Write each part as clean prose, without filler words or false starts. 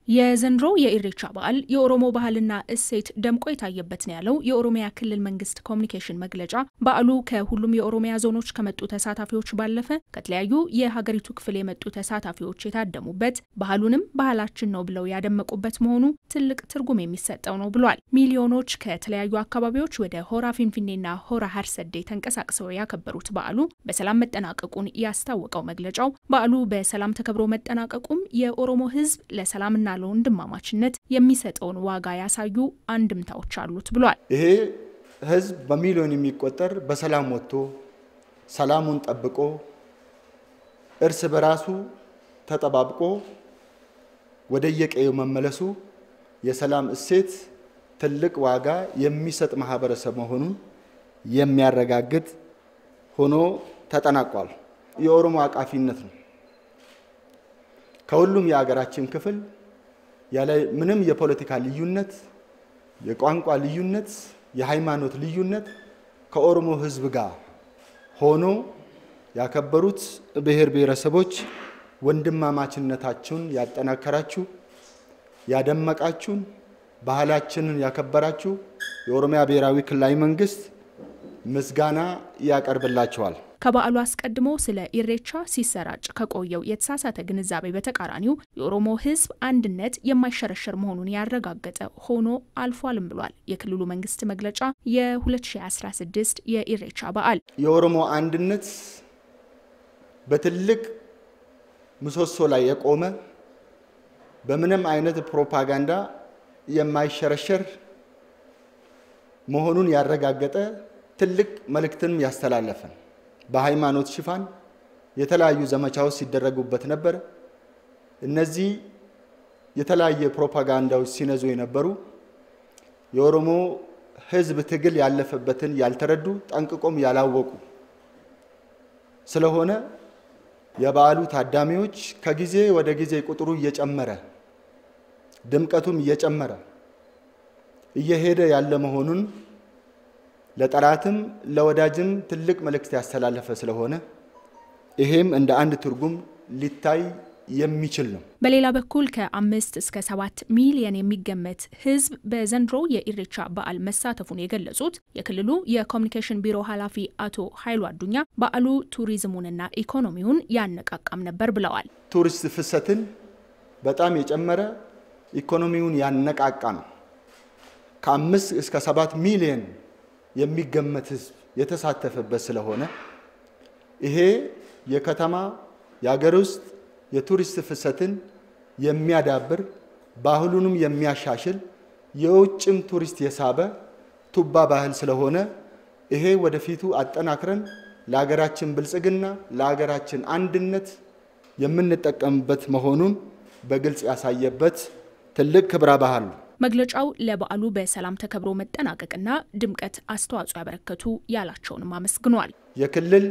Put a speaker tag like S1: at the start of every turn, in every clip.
S1: የዘንድሮ የኢሬቻ በዓል የኦሮሞ ባህልና እሴት ደምቆ የታየበት ነው ያለው የኦሮሚያ ክልል መንግስት ኮሙኒኬሽን መግለጫ በዓሉ ከሁሉም የኦሮሚያ ዞኖች ከመጡ ተሳታፊዎች ባለፈ ከተለያዩ የሀገሪቱ ክፍል የመጡ ተሳታፊዎች የታደሙበት ባህሉንም ባህላችን ነው ብለው ያደመቁበት መሆኑ ትልቅ ትርጉም የሚሰጠው ነው ብሏል። ሚሊዮኖች ከተለያዩ አካባቢዎች ወደ ሆራ ፊንፊኔና ሆራ ሀርሰዴ ተንቀሳቅሰው ያከበሩት በዓሉ በሰላም መጠናቀቁን ያስታወቀው መግለጫው በዓሉ በሰላም ተከብሮ መጠናቀቁም የኦሮሞ ሕዝብ ለሰላምና ለወንድማማችነት የሚሰጠውን ዋጋ ያሳዩ አንድምታዎች አሉት ብሏል።
S2: ይሄ ህዝብ በሚሊዮን የሚቆጠር በሰላም ወጥቶ ሰላሙን ጠብቆ እርስ በራሱ ተጠባብቆ ወደየቀየው መመለሱ የሰላም እሴት ትልቅ ዋጋ የሚሰጥ ማህበረሰብ መሆኑን የሚያረጋግጥ ሆኖ ተጠናቋል። የኦሮሞ አቃፊነት ነው። ከሁሉም የሀገራችን ክፍል ያለ ምንም የፖለቲካ ልዩነት፣ የቋንቋ ልዩነት፣ የሃይማኖት ልዩነት ከኦሮሞ ህዝብ ጋር ሆኖ ያከበሩት ብሔር ብሔረሰቦች ወንድማማችነታችሁን ያጠናከራችሁ ያደመቃችሁን ባህላችንን ያከበራችሁ የኦሮሚያ ብሔራዊ ክልላዊ መንግስት ምስጋና ያቀርብላችኋል።
S1: ከበዓሉ አስቀድሞ ስለ ኢሬቻ ሲሰራጭ ከቆየው የተሳሳተ ግንዛቤ በተቃራኒው የኦሮሞ ህዝብ አንድነት የማይሸረሸር መሆኑን ያረጋገጠ ሆኖ አልፏልም ብሏል። የክልሉ መንግስት መግለጫ የ2016 የኢሬቻ በዓል
S2: የኦሮሞ አንድነት በትልቅ ምሰሶ ላይ የቆመ በምንም አይነት ፕሮፓጋንዳ የማይሸረሸር መሆኑን ያረጋገጠ ትልቅ መልእክትን ያስተላለፈ በሃይማኖት ሽፋን የተለያዩ ዘመቻዎች ሲደረጉበት ነበር። እነዚህ የተለያየ ፕሮፓጋንዳዎች ሲነዙ የነበሩ የኦሮሞ ህዝብ ትግል ያለፈበትን ያልተረዱ ጠንቅቆም ያላወቁ ስለሆነ የበዓሉ ታዳሚዎች ከጊዜ ወደ ጊዜ ቁጥሩ እየጨመረ ድምቀቱም እየጨመረ እየሄደ ያለ መሆኑን ለጠላትም ለወዳጅም ትልቅ መልእክት ያስተላለፈ ስለሆነ ይሄም እንደ አንድ ትርጉም ሊታይ የሚችል ነው።
S1: በሌላ በኩል ከ5 እስከ 7 ሚሊዮን የሚገመት ህዝብ በዘንድሮ የኢሬቻ በዓል መሳተፉን የገለጹት የክልሉ የኮሙኒኬሽን ቢሮ ኃላፊ አቶ ኃይሉ አዱኛ በዓሉ ቱሪዝሙንና ኢኮኖሚውን ያነቃቃም ነበር ብለዋል።
S2: ቱሪስት ፍሰትን በጣም የጨመረ ኢኮኖሚውን ያነቃቃ ነው። ከ5 እስከ 7 ሚሊዮን የሚገመት ህዝብ የተሳተፈበት ስለሆነ ይሄ የከተማ የሀገር ውስጥ የቱሪስት ፍሰትን የሚያዳብር ባህሉንም የሚያሻሽል የውጭም ቱሪስት የሳበ ቱባ ባህል ስለሆነ ይሄ ወደፊቱ አጠናክረን ለሀገራችን ብልጽግና ለሀገራችን አንድነት የምንጠቀምበት መሆኑን በግልጽ ያሳየበት ትልቅ ክብረ ባህል ነው።
S1: መግለጫው ለበዓሉ በሰላም ተከብሮ መጠናቀቅና ድምቀት አስተዋጽኦ ያበረከቱ ያላቸውንም አመስግኗል።
S2: የክልል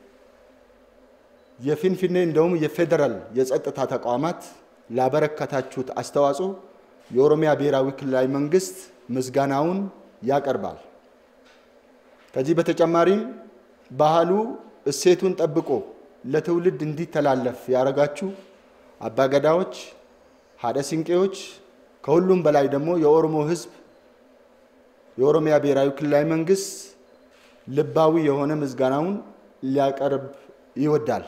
S2: የፊንፊኔ እንደውም የፌደራል የጸጥታ ተቋማት ላበረከታችሁት አስተዋጽኦ የኦሮሚያ ብሔራዊ ክልላዊ መንግስት ምስጋናውን ያቀርባል። ከዚህ በተጨማሪም ባህሉ እሴቱን ጠብቆ ለትውልድ እንዲተላለፍ ያረጋችሁ አባገዳዎች፣ ሀደ ሲንቄዎች ከሁሉም በላይ ደግሞ የኦሮሞ ህዝብ የኦሮሚያ ብሔራዊ ክልላዊ መንግስት ልባዊ የሆነ ምስጋናውን ሊያቀርብ ይወዳል።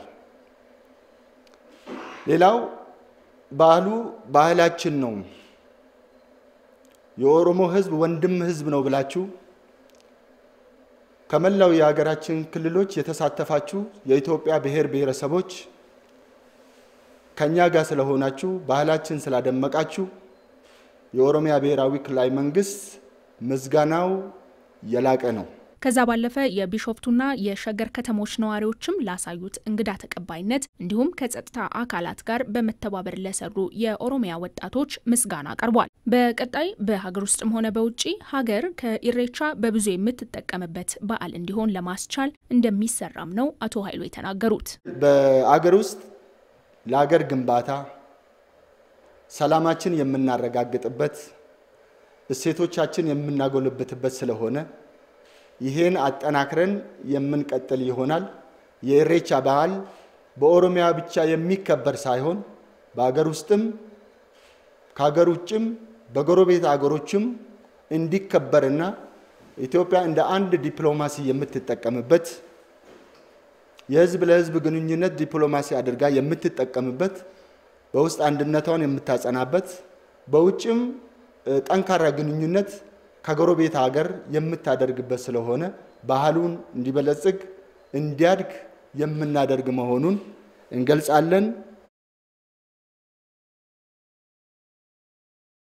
S2: ሌላው ባህሉ ባህላችን ነው፣ የኦሮሞ ህዝብ ወንድም ህዝብ ነው ብላችሁ ከመላው የሀገራችን ክልሎች የተሳተፋችሁ የኢትዮጵያ ብሔር ብሔረሰቦች ከኛ ጋር ስለሆናችሁ ባህላችን ስላደመቃችሁ የኦሮሚያ ብሔራዊ ክልላዊ መንግስት ምስጋናው የላቀ ነው።
S1: ከዛ ባለፈ የቢሾፍቱና የሸገር ከተሞች ነዋሪዎችም ላሳዩት እንግዳ ተቀባይነት እንዲሁም ከጸጥታ አካላት ጋር በመተባበር ለሰሩ የኦሮሚያ ወጣቶች ምስጋና ቀርቧል። በቀጣይ በሀገር ውስጥም ሆነ በውጪ ሀገር ከኢሬቻ በብዙ የምትጠቀምበት በዓል እንዲሆን ለማስቻል እንደሚሰራም ነው አቶ ኃይሉ የተናገሩት።
S2: በአገር ውስጥ ለሀገር ግንባታ ሰላማችን የምናረጋግጥበት እሴቶቻችን የምናጎልብትበት ስለሆነ ይሄን አጠናክረን የምንቀጥል ይሆናል። የኢሬቻ በዓል በኦሮሚያ ብቻ የሚከበር ሳይሆን በአገር ውስጥም ከሀገር ውጭም በጎረቤት ሀገሮችም እንዲከበርና ኢትዮጵያ እንደ አንድ ዲፕሎማሲ የምትጠቀምበት የህዝብ ለህዝብ ግንኙነት ዲፕሎማሲ አድርጋ የምትጠቀምበት በውስጥ አንድነቷን የምታጸናበት በውጭም ጠንካራ ግንኙነት ከጎረቤት ሀገር የምታደርግበት ስለሆነ ባህሉን እንዲበለጽግ እንዲያድግ የምናደርግ መሆኑን እንገልጻለን።